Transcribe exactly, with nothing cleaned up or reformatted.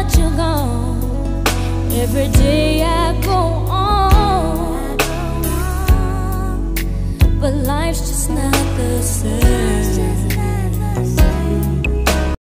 that you're gone, every day I go on, but life's just not the same.